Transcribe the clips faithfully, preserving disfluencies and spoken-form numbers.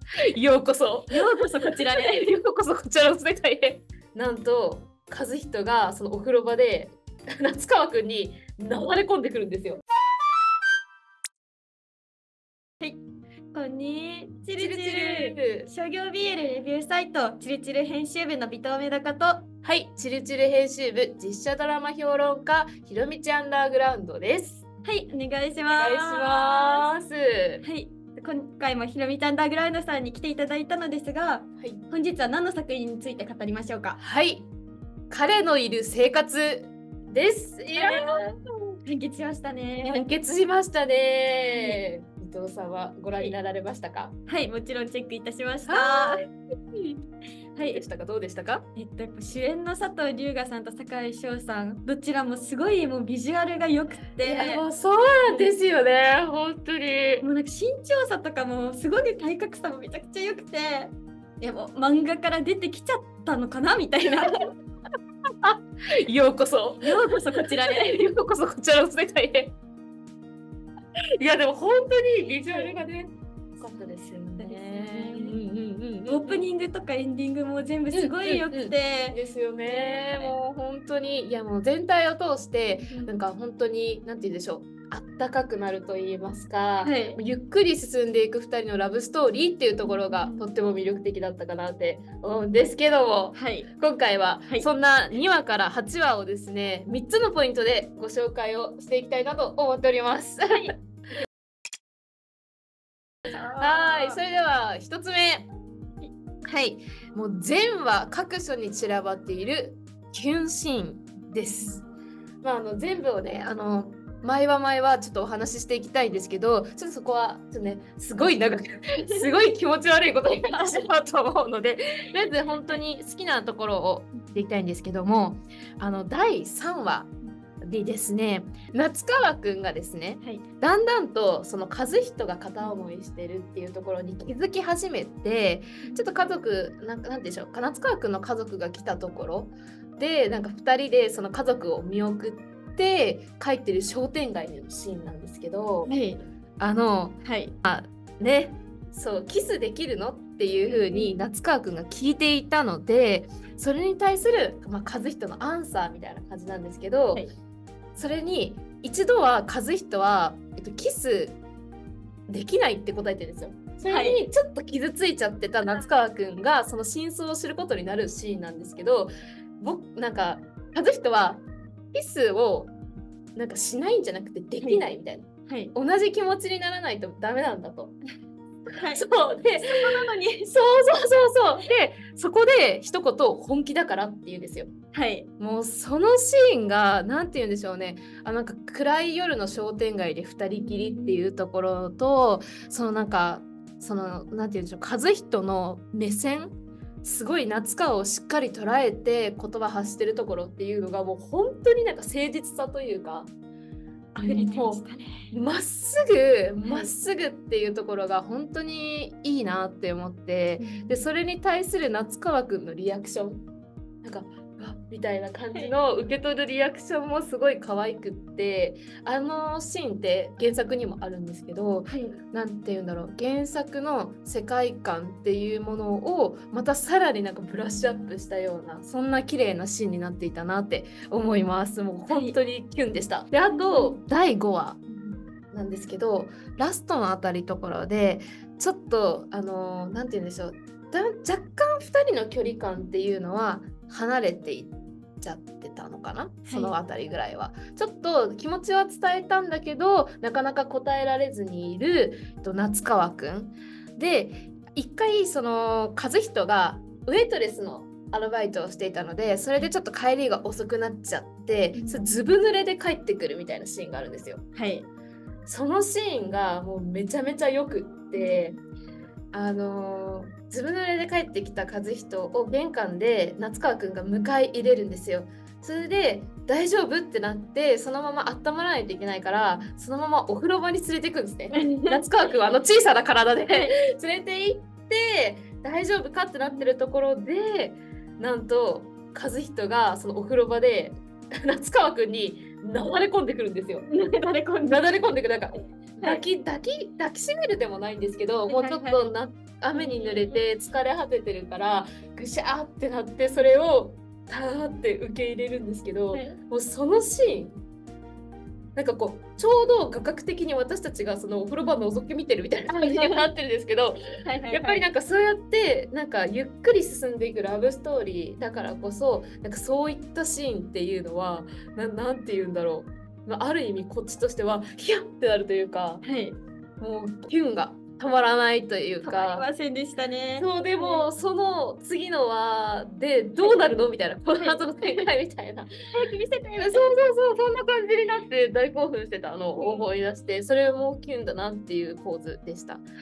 ようこそようこそこちらへようこそこちらの世界へ。なんと和人がそのお風呂場で夏川くんに流れ込んでくるんですよ。 はい、こんにちチルチるちるル。 商業 ビーエル レビューサイトチルチル編集部の尾藤メダカと、 はい、チルチル編集部実写ドラマ評論家ひろみちアンダーグラウンドです。 はい、お願いしおます。 願いします。 はい、今回もひろみちアンダーグラウンドさんに来ていただいたのですが、 はい、 本日は何の作品について語りましょうか。 はい、彼のいる生活です。いや完結しましたね。 完結しましたね。伊藤さんはご覧になられましたか？ はい、もちろんチェックいたしました。 ははいい、でしたか？どうでしたか？ えっと、やっぱ主演の佐藤龍我さんと酒井翔さん、どちらもすごいもうビジュアルが良くて、 いやもうそうなんですよね、本当に。 もうなんか身長差とかもすごい体格差もめちゃくちゃ良くて、いやもう漫画から出てきちゃったのかなみたいな。 ようこそようこそこちらへ。 ようこそこちらの世界へ。いやでも本当にビジュアルがね、良かったですよね。うんうんうん。 オープニングとかエンディングも全部すごい良くて、 ですよね。もう本当にいやもう全体を通してなんか本当になんて言うんでしょう。あったかくなると言いますか、 はい、 ゆっくり進んでいくふたりのラブストーリーっていうところがとっても魅力的だったかなって思うんですけども、 はい、 今回ははいそんなにわからはちわをですねみっつのポイントでご紹介をしていきたいなと思っております。はいはいそれではひとつめ、はいもう全話各所に散らばっているキュンシーンです。まあ、あの全部をねあの毎話毎話ちょっとお話ししていきたいんですけど、ちょっとそこはちょっとねすごい長くすごい気持ち悪いことになってしまうと思うので、とりあえず本当に好きなところを言っていきたいんですけども、あのだいさんわでですね夏川くんがですね、 はい、 だんだんとその和人が片思いしてるっていうところに気づき始めて、ちょっと家族なんかなんでしょう夏川くんの家族が来たところでなんかふたりでその家族を見送ってで帰ってる商店街のシーンなんですけど、 はい、 あの、 はい、 ねそうキスできるのっていう風に夏川くんが聞いていたので、それに対する、まあ、和人のアンサーみたいな感じなんですけど、はい、それに一度は和人は、えっと、キスできないって答えてるんですよ。それにちょっと傷ついちゃってた夏川くんがその真相を知ることになるシーンなんですけど、僕なんか和人はキスをなんかしないんじゃなくてできないみたいな、はい、同じ気持ちにならないとダメなんだと。はい、そうで、そこなのに、そうそうそうそうで、そこで一言本気だからって言うんですよ。はい、もうそのシーンがなんて言うんでしょうね。あなんか暗い夜の商店街で二人きりっていうところと、そのなんかそのなんて言うんでしょう、和人の目線。すごい夏川をしっかり捉えて言葉発してるところっていうのがもう本当になんか誠実さというか溢れてましたね。 まっすぐまっすぐっていうところが本当にいいなって思って、うん、でそれに対する夏川くんのリアクションなんかみたいな感じの受け取るリアクションもすごい可愛くって、あのシーンって原作にもあるんですけど、はい、なんて言うんだろう原作の世界観っていうものをまたさらになんかブラッシュアップしたようなそんな綺麗なシーンになっていたなって思います。もう本当にキュンでした。はい、であとだいごわなんですけどラストのあたりところでちょっとあのなんて言うんでしょう若干ふたりの距離感っていうのは離れていっちゃってたのかな、はい、そのあたりぐらいはちょっと気持ちは伝えたんだけどなかなか答えられずにいる夏川くんで、一回その和人がウェイトレスのアルバイトをしていたのでそれでちょっと帰りが遅くなっちゃってそれずぶ濡れで帰ってくるみたいなシーンがあるんですよ。はい、そのシーンがもうめちゃめちゃよくってあのー、ずぶ濡れで帰ってきた和人を玄関で夏川くんが迎え入れるんですよ。それで大丈夫ってなってそのまま温まらないといけないからそのままお風呂場に連れていくんですね。夏川くんはあの小さな体で連れて行って大丈夫かってなってるところでなんと和人がそのお風呂場で夏川くんになだれ込んでくるんですよ。なだれ込んでくるなんか抱き抱き抱きしめるでもないんですけど、もうちょっとな雨に濡れて疲れ果ててるからぐしゃーってなって、それをターって受け入れるんですけど、はい、もうそのシーンなんかこうちょうど画角的に私たちがそのお風呂場の覗き見てるみたいな感じになってるんですけどやっぱりなんかそうやってなんかゆっくり進んでいくラブストーリーだからこそ、なんかそういったシーンっていうのは な, なんて言うんだろう、ある意味こっちとしてはヒヤッってなるというか、はい、もうキュンがたまらないというか。 たまりませんでしたね。 そう、でも、ね、その次の話でどうなるのみたいな、この後の展開みたいな。 早く見せて。そうそうそう、そんな感じになって大興奮してたのを思い出して、それもキュンだなっていうポーズでした。はい、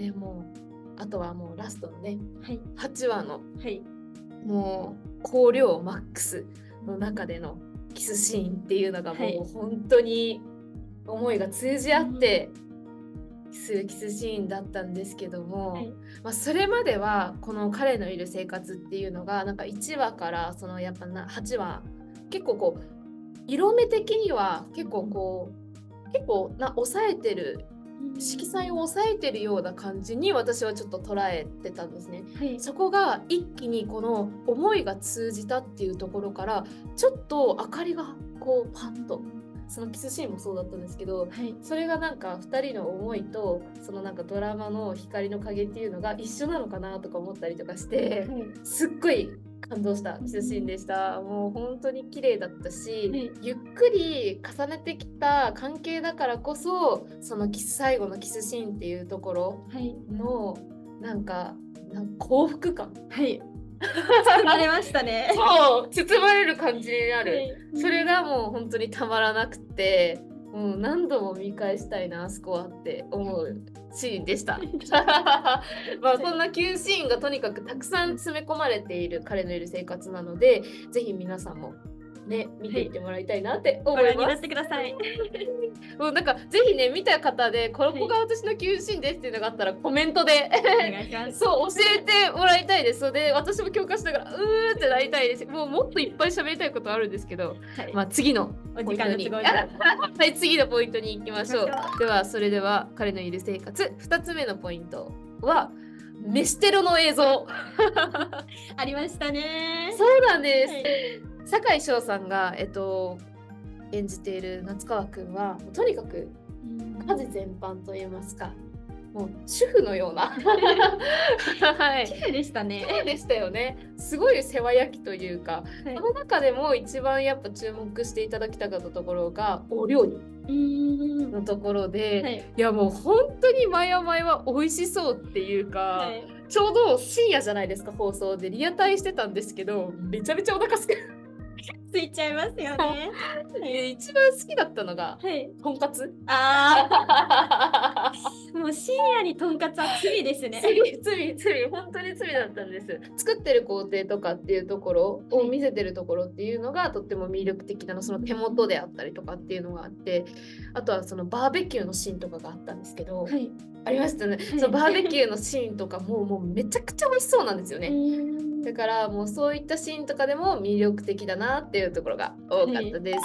でもあとはもうラストのね、はい、はちわの、はい、もう香料マックスの中でのキスシーンっていうのがもう本当に思いが通じ合って、うんするキスシーンだったんですけども、はい、まあ、それまではこの彼のいる生活っていうのがなんかいちわからそのやっぱなはちわ結構こう色目的には結構こう結構な抑えてる色彩を抑えてるような感じに私はちょっと捉えてたんですね、はい、そこが一気にこの思いが通じたっていうところからちょっと明かりがこうパッとそのキスシーンもそうだったんですけど、はい、それがなんかふたりの思いとそのなんかドラマの光の影っていうのが一緒なのかなとか思ったりとかして、はい、すっごい感動したキスシーンでした、うん、もう本当に綺麗だったし、はい、ゆっくり重ねてきた関係だからこそそのキス最後のキスシーンっていうところの、はい、なんかなんか幸福感、はい包まれましたね。 そう包まれる感じになる、はい、それがもう本当にたまらなくて、もう何度も見返したいなあそこはって思うシーンでしたまあそんなキュンシーンがとにかくたくさん詰め込まれている彼のいる生活なので、ぜひ皆さんもね見ていってもらいたいなって思います。 ご覧になってくださいもうなんかぜひね見た方でここが私のキュンシーンですっていうのがあったらコメントでお願いしますそう教えてもらいたいです。で私も共感しながらうーってなりたいです。もうもっといっぱい喋りたいことあるんですけど、はい、まあ次のポイントにはい次のポイントに行きましょう。ではそれでは彼のいる生活ふたつめのポイントは飯テロの映像ありましたね。 そうなんです、はい、酒井翔さんが、えっと、演じている夏川くんはとにかく家事全般といいますかもう主婦のようなはい、主婦でしたね。 そうでしたよね。すごい世話焼きというか、はい、その中でも一番やっぱ注目していただきたかったところがお料理のところで、はい、いやもう本当にマヤマヤは美味しそうっていうか、はい、ちょうど深夜じゃないですか放送でリアタイしてたんですけどめちゃめちゃお腹すくついちゃいますよね一番好きだったのが、はい、とんかつ。 あもう深夜にとんかつは罪ですね。 罪罪罪本当に罪だったんです。作ってる工程とかっていうところを見せてるところっていうのがとっても魅力的なの。その手元であったりとかっていうのがあって、あとはそのバーベキューのシーンとかがあったんですけど、はい、ありましたね、はい、そのバーベキューのシーンとかももうめちゃくちゃ美味しそうなんですよね。だからもうそういったシーンとかでも魅力的だなっていうところが多かったです、はい、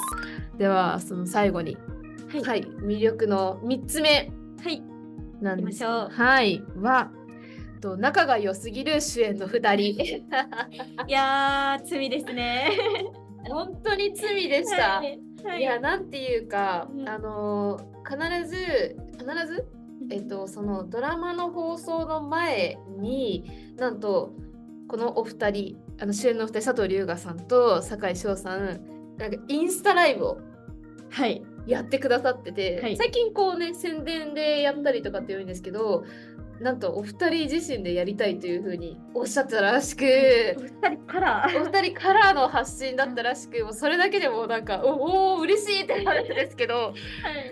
ではその最後に、はい、はい、魅力のみっつめなんです、はい、はい、はと仲が良すぎる主演のふたりいやー罪ですね本当に罪でした、はいはい、いやなんていうか、うん、あの必ず必ずえっとそのドラマの放送の前になんとこのお二人あの主演のお二人佐藤龍我さんと酒井翔さんなんかインスタライブをやってくださってて、はい、最近こうね宣伝でやったりとかって言うんですけどなんとお二人自身でやりたいというふうにおっしゃったらしく、 お二人からお二人からの発信だったらしくもうそれだけでもなんかおお嬉しいってなるんですけど、はい、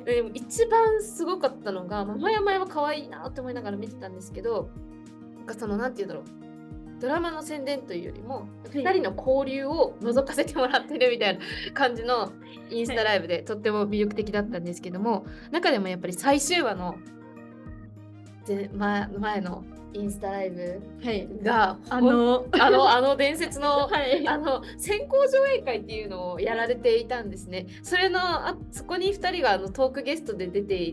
でも一番すごかったのがまやまやは可愛いなって思いながら見てたんですけどなんかそのなんていうんだろうドラマの宣伝というよりもふたりの交流を覗かせてもらってるみたいな感じのインスタライブでとっても魅力的だったんですけども、中でもやっぱり最終話の前, 前のインスタライブが、はい、あのあのあの伝説の、はい、あの先行上映会っていうのをやられていたんですね。それのあそこにふたりがあのトークゲストで出て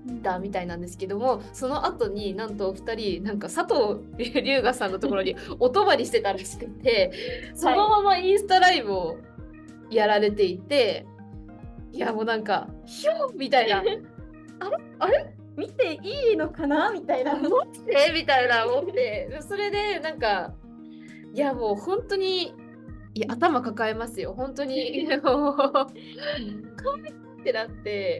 たみたいなんですけども、その後になんとお二人なんか佐藤龍我さんのところにお泊まりしてたらしくて、そのままインスタライブをやられていて、いやもうなんかひょーみたいなあれあれ見ていいのかなみたいな思ってみたいな思って、それでなんかいやもう本当にいや頭抱えますよ本当にもう可愛いってなって。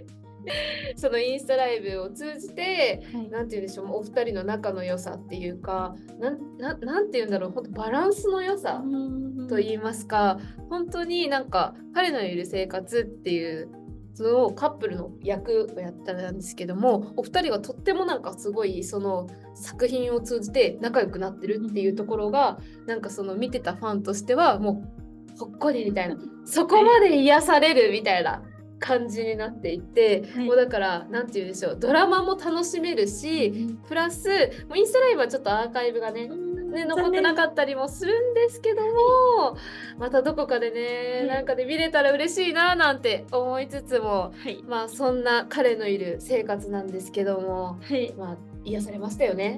そのインスタライブを通じて、はい、なんて言うんでしょう、お二人の仲の良さっていうか、なん、な、なんて言うんだろう、本当バランスの良さと言いますか、本当になんか彼のいる生活っていうそのカップルの役をやったんですけども、お二人がとってもなんかすごいその作品を通じて仲良くなってるっていうところが、なんかその見てたファンとしてはもうほっこりみたいな、そこまで癒されるみたいな感じになっていて、はい、もうだからなんて言うんでしょう、ドラマも楽しめるし、うん、プラスもうインスタライブはちょっとアーカイブがね、ね残ってなかったりもするんですけども、またどこかでね、はい、なんかで見れたら嬉しいななんて思いつつも、はい、まあそんな彼のいる生活なんですけども、はい、まあ癒されましたよね。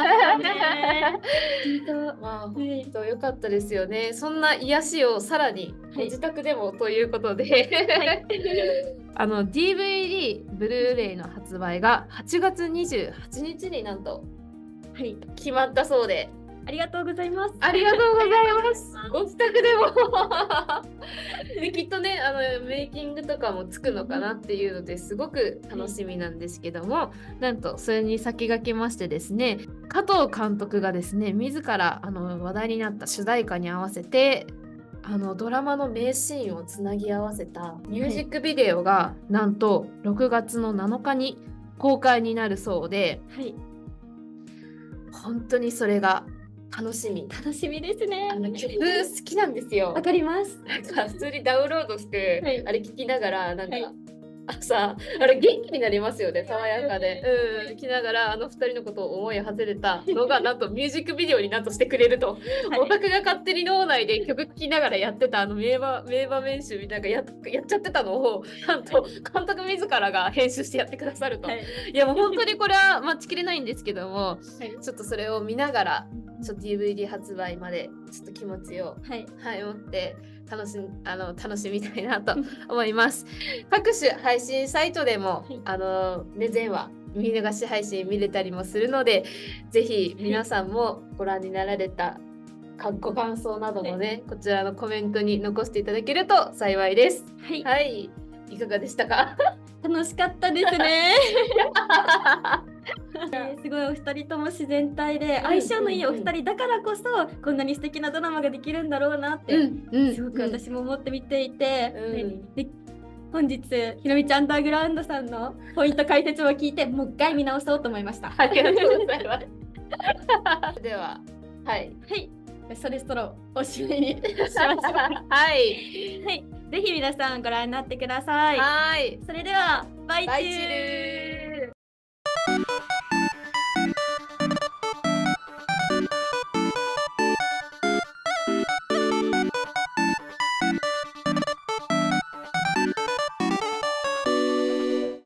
まあ本当良かったですよね。そんな癒しをさらにご自宅でもということで、はい、あの ディーブイディー ブルーレイの発売がはちがつにじゅうはちにちになんと、はい、決まったそうで。 ありがとうございます。 ありがとうございます。ご自宅でもできっとね、あのメイキングとかもつくのかなっていうのですごく楽しみなんですけども、なんとそれに先駆けましてですね、加藤監督がですね、自らあの話題になった主題歌に合わせてあのドラマの名シーンをつなぎ合わせたミュージックビデオがなんとろくがつのなのかに公開になるそうで、はい、本当にそれが楽しみ楽しみですね。 あの曲好きなんですよ。 わかります。 なんか普通にダウンロードして、はい、あれ聞きながらなんか、はい、朝あれ元気になりますよね、爽やかで、うん、聞きながらあのふたりのことを思いはせれたのがなんとミュージックビデオになんとしてくれると、はい、オタクが勝手に脳内で曲聴きながらやってたあの名場名場面集みたいなややっちゃってたのをなんと監督自らが編集してやってくださると、はい、いやもう本当にこれは待ちきれないんですけども、はい、ちょっとそれを見ながらちょっと ディーブイディー 発売までちょっと気持ちを、はいはい、持って楽しあの楽しみたいなと思います。各種配信サイトでも、はい、あのね、全話見逃し配信見れたりもするので、ぜひ皆さんもご覧になられたご感想などもね、はい、こちらのコメントに残していただけると幸いです。はい、はい、いかがでしたか？ 楽しかったですね。すごいお二人とも自然体で相性のいいお二人だからこそこんなに素敵なドラマができるんだろうなって、うんうん、すごく私も思って見ていて、うんで本日ひろみちアンダーグラウンドさんのポイント解説を聞いてもう一回見直そうと思いました。 ありがとうございます。でははいはいそれそろおしめにしましょう。 はい、 はい、ぜひ皆さんご覧になってください。 はい、 それではバイチュー。 バイチュー。